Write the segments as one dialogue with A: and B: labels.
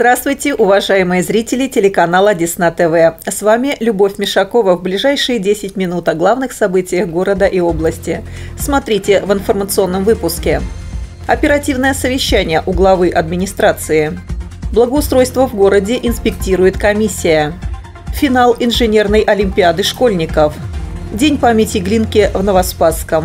A: Здравствуйте, уважаемые зрители телеканала Десна ТВ. С вами Любовь Мишакова. В ближайшие 10 минут о главных событиях города и области. Смотрите в информационном выпуске. Оперативное совещание у главы администрации. Благоустройство в городе инспектирует комиссия. Финал инженерной олимпиады школьников. День памяти Глинки в Новоспасском.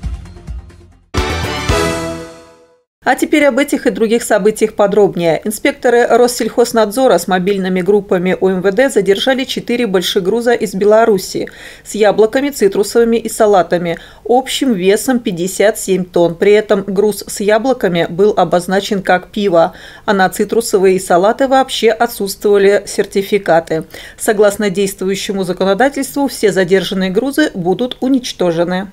A: А теперь об этих и других событиях подробнее. Инспекторы Россельхознадзора с мобильными группами УМВД задержали 4 большегруза из Беларуси с яблоками, цитрусовыми и салатами общим весом 57 тонн. При этом груз с яблоками был обозначен как пиво, а на цитрусовые и салаты вообще отсутствовали сертификаты. Согласно действующему законодательству, все задержанные грузы будут уничтожены.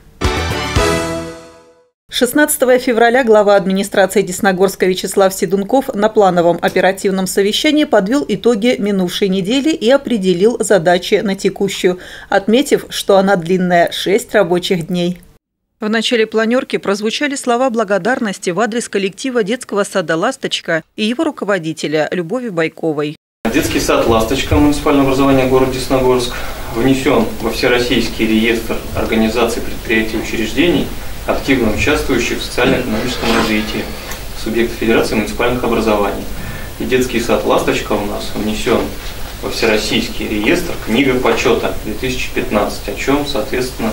A: 16 февраля глава администрации Десногорска Вячеслав Седунков на плановом оперативном совещании подвел итоги минувшей недели и определил задачи на текущую, отметив, что она длинная – 6 рабочих дней. В начале планерки прозвучали слова благодарности в адрес коллектива детского сада «Ласточка» и его руководителя Любови Байковой.
B: Детский сад «Ласточка» муниципального образования города Десногорск внесен во Всероссийский реестр организаций, предприятий и учреждений, активно участвующих в социально-экономическом развитии субъектов Федерации муниципальных образований. И детский сад «Ласточка» у нас внесен во Всероссийский реестр «Книга почета» 2015, о чем, соответственно,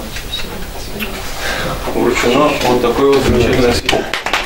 B: вручено вот такое вот замечательное свидетельство.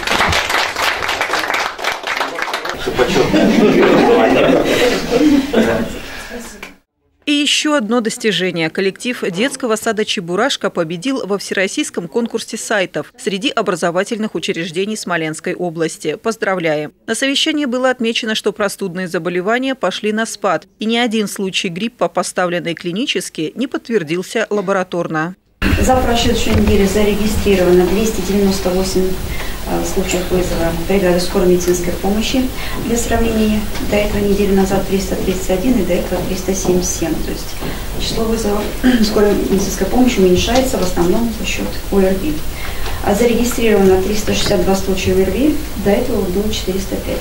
A: И еще одно достижение. Коллектив детского сада «Чебурашка» победил во всероссийском конкурсе сайтов среди образовательных учреждений Смоленской области. Поздравляем! На совещании было отмечено, что простудные заболевания пошли на спад, и ни один случай гриппа, поставленный клинически, не подтвердился лабораторно.
C: За прошедшую неделю зарегистрировано 298 случаев вызова бригады скорой медицинской помощи. Для сравнения, до этого неделю назад 331 и до этого 377. То есть число вызовов скорой медицинской помощи уменьшается в основном за счет ОРВИ. А зарегистрировано 362 случая ОРВИ, до этого было 405. То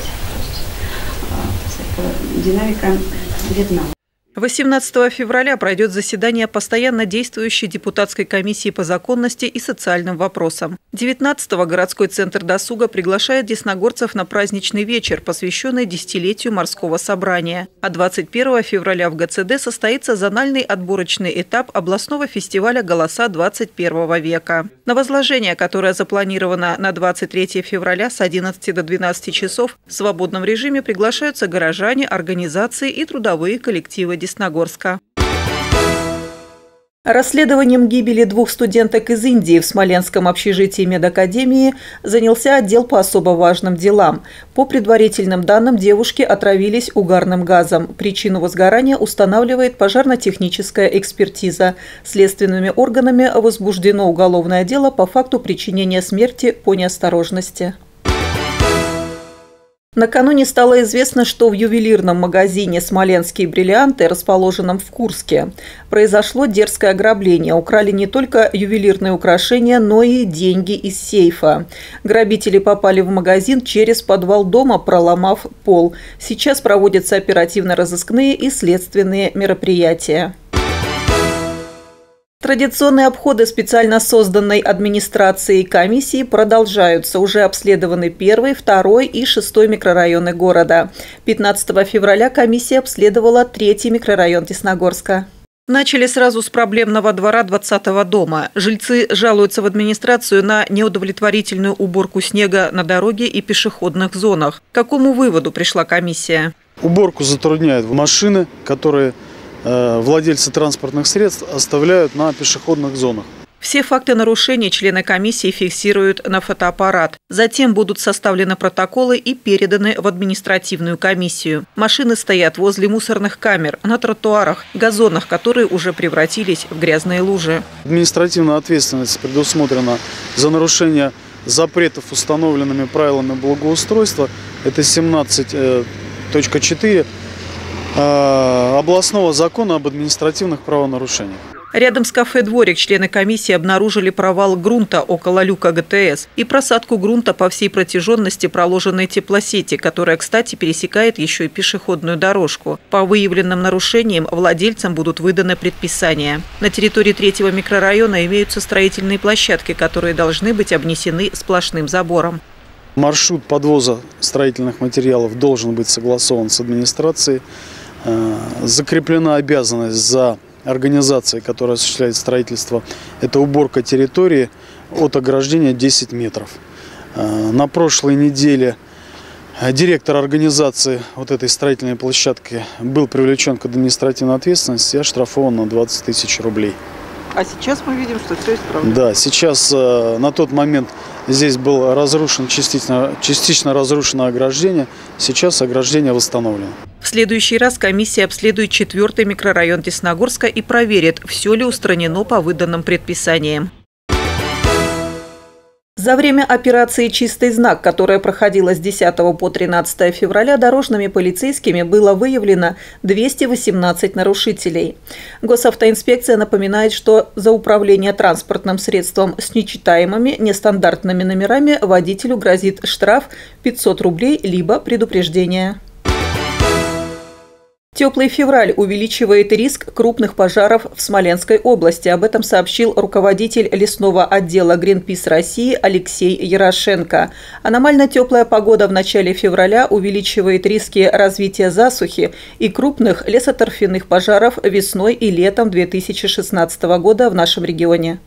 C: есть динамика видна.
A: 18 февраля пройдет заседание постоянно действующей депутатской комиссии по законности и социальным вопросам. 19-го городской центр досуга приглашает десногорцев на праздничный вечер, посвященный десятилетию морского собрания. А 21 февраля в ГЦД состоится зональный отборочный этап областного фестиваля «Голоса 21 века». На возложение, которое запланировано на 23 февраля с 11 до 12 часов, в свободном режиме приглашаются горожане, организации и трудовые коллективы Десногорска. Расследованием гибели 2 студенток из Индии в Смоленском общежитии медакадемии занялся отдел по особо важным делам. По предварительным данным, девушки отравились угарным газом. Причину возгорания устанавливает пожарно-техническая экспертиза. Следственными органами возбуждено уголовное дело по факту причинения смерти по неосторожности. Накануне стало известно, что в ювелирном магазине «Смоленские бриллианты», расположенном в Курске, произошло дерзкое ограбление. Украли не только ювелирные украшения, но и деньги из сейфа. Грабители попали в магазин через подвал дома, проломав пол. Сейчас проводятся оперативно-розыскные и следственные мероприятия. Традиционные обходы специально созданной администрацией комиссии продолжаются. Уже обследованы 1, 2 и 6 микрорайоны города. 15 февраля комиссия обследовала 3 микрорайон Десногорска. Начали сразу с проблемного двора 20-го дома. Жильцы жалуются в администрацию на неудовлетворительную уборку снега на дороге и пешеходных зонах. К какому выводу пришла комиссия?
D: Уборку затрудняют машины, которые владельцы транспортных средств оставляют на пешеходных зонах.
A: Все факты нарушений члены комиссии фиксируют на фотоаппарат. Затем будут составлены протоколы и переданы в административную комиссию. Машины стоят возле мусорных камер, на тротуарах, газонах, которые уже превратились в грязные лужи.
D: Административная ответственность предусмотрена за нарушение запретов, установленными правилами благоустройства. Это 17.4 областного закона об административных правонарушениях.
A: Рядом с кафе «Дворик» члены комиссии обнаружили провал грунта около люка ГТС и просадку грунта по всей протяженности проложенной теплосети, которая, кстати, пересекает еще и пешеходную дорожку. По выявленным нарушениям владельцам будут выданы предписания. На территории 3-го микрорайона имеются строительные площадки, которые должны быть обнесены сплошным забором.
D: Маршрут подвоза строительных материалов должен быть согласован с администрацией. Закреплена обязанность за организацией, которая осуществляет строительство, это уборка территории от ограждения 10 метров. На прошлой неделе директор организации вот этой строительной площадки был привлечен к административной ответственности и оштрафован на 20 тысяч рублей.
A: А сейчас мы видим, что все исправлено.
D: Да, сейчас на тот момент здесь было разрушено, частично разрушено ограждение, сейчас ограждение восстановлено.
A: В следующий раз комиссия обследует 4-й микрорайон Десногорска и проверит, все ли устранено по выданным предписаниям. За время операции «Чистый знак», которая проходила с 10 по 13 февраля, дорожными полицейскими было выявлено 218 нарушителей. Госавтоинспекция напоминает, что за управление транспортным средством с нечитаемыми нестандартными номерами водителю грозит штраф 500 рублей либо предупреждение. Теплый февраль увеличивает риск крупных пожаров в Смоленской области. Об этом сообщил руководитель лесного отдела Greenpeace России Алексей Ярошенко. Аномально теплая погода в начале февраля увеличивает риски развития засухи и крупных лесоторфяных пожаров весной и летом 2016 года в нашем регионе.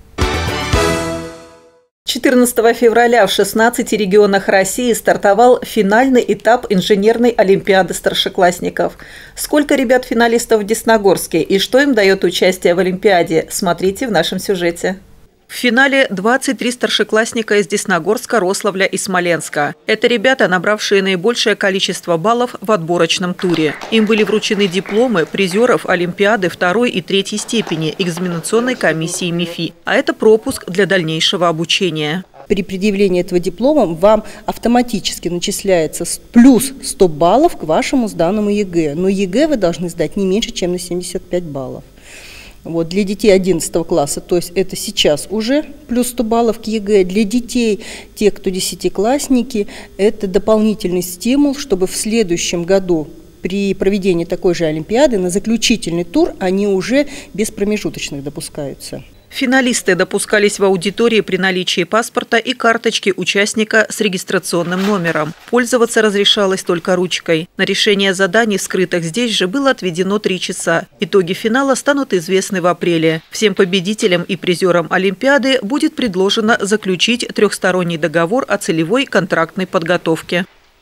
A: 14 февраля в 16 регионах России стартовал финальный этап инженерной олимпиады старшеклассников. Сколько ребят-финалистов в Десногорске и что им дает участие в олимпиаде, смотрите в нашем сюжете. В финале 23 старшеклассника из Десногорска, Рославля и Смоленска. Это ребята, набравшие наибольшее количество баллов в отборочном туре. Им были вручены дипломы призеров Олимпиады 2 и 3 степени экзаменационной комиссии МИФИ. А это пропуск для дальнейшего обучения.
E: При предъявлении этого диплома вам автоматически начисляется плюс 100 баллов к вашему сданному ЕГЭ. Но ЕГЭ вы должны сдать не меньше, чем на 75 баллов. Вот, для детей 11 класса, то есть это сейчас уже плюс 100 баллов к ЕГЭ. Для детей, те, кто десятиклассники, это дополнительный стимул, чтобы в следующем году при проведении такой же олимпиады на заключительный тур они уже без промежуточных допускаются.
A: Финалисты допускались в аудитории при наличии паспорта и карточки участника с регистрационным номером. Пользоваться разрешалось только ручкой. На решение заданий, вскрытых здесь же, было отведено 3 часа. Итоги финала станут известны в апреле. Всем победителям и призерам Олимпиады будет предложено заключить трехсторонний договор о целевой контрактной подготовке.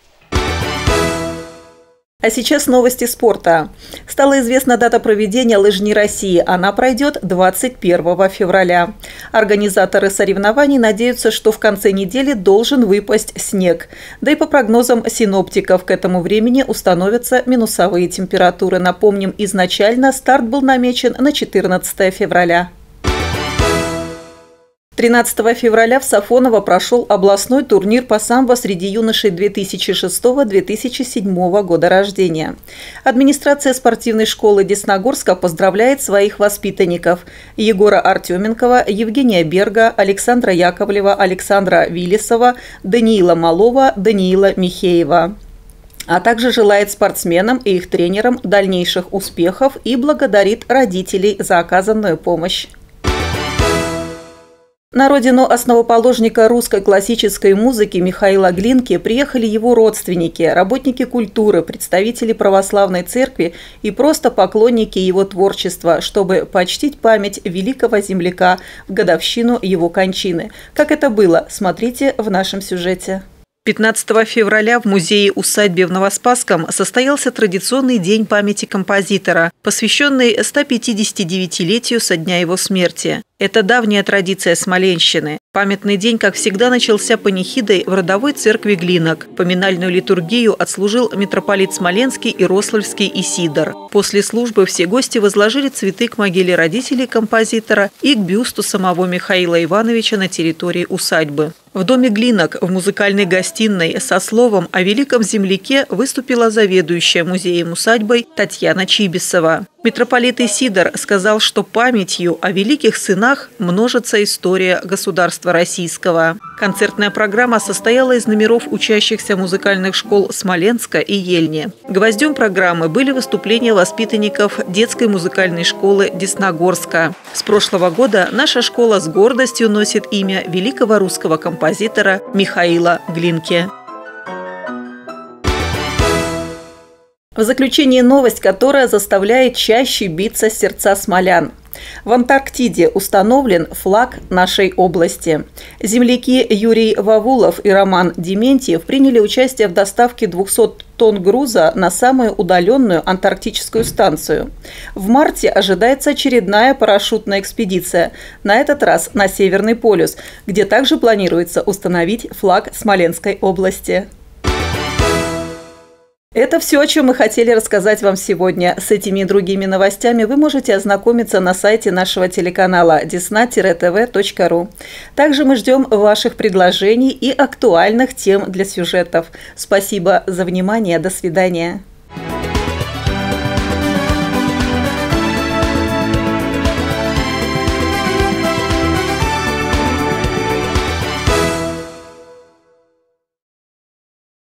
A: А сейчас новости спорта. Стала известна дата проведения «Лыжни России». Она пройдет 21 февраля. Организаторы соревнований надеются, что в конце недели должен выпасть снег. Да и по прогнозам синоптиков, к этому времени установятся минусовые температуры. Напомним, изначально старт был намечен на 14 февраля. 13 февраля в Сафоново прошел областной турнир по самбо среди юношей 2006-2007 года рождения. Администрация спортивной школы Десногорска поздравляет своих воспитанников – Егора Артеменкова, Евгения Берга, Александра Яковлева, Александра Виллисова, Даниила Малова, Даниила Михеева. А также желает спортсменам и их тренерам дальнейших успехов и благодарит родителей за оказанную помощь. На родину основоположника русской классической музыки Михаила Глинки приехали его родственники, работники культуры, представители православной церкви и просто поклонники его творчества, чтобы почтить память великого земляка в годовщину его кончины. Как это было, смотрите в нашем сюжете. 15 февраля в музее-усадьбе в Новоспасском состоялся традиционный день памяти композитора, посвященный 159-летию со дня его смерти. Это давняя традиция смоленщины. Памятный день, как всегда, начался панихидой в родовой церкви Глинок. Поминальную литургию отслужил митрополит Смоленский и Рославльский Исидор. После службы все гости возложили цветы к могиле родителей композитора и к бюсту самого Михаила Ивановича на территории усадьбы. В доме Глинок в музыкальной гостиной со словом о великом земляке выступила заведующая музеем-усадьбой Татьяна Чибисова. Митрополит Исидор сказал, что памятью о великих сынах множится история государства российского. Концертная программа состояла из номеров учащихся музыкальных школ Смоленска и Ельни. Гвоздем программы были выступления воспитанников детской музыкальной школы Десногорска. С прошлого года наша школа с гордостью носит имя великого русского композитора Михаила Глинки. В заключение новость, которая заставляет чаще биться сердца смолян. В Антарктиде установлен флаг нашей области. Земляки Юрий Вавулов и Роман Дементьев приняли участие в доставке 200 тонн груза на самую удаленную антарктическую станцию. В марте ожидается очередная парашютная экспедиция, на этот раз на Северный полюс, где также планируется установить флаг Смоленской области. Это все, о чем мы хотели рассказать вам сегодня. С этими и другими новостями вы можете ознакомиться на сайте нашего телеканала desna-tv.ru. Также мы ждем ваших предложений и актуальных тем для сюжетов. Спасибо за внимание. До свидания.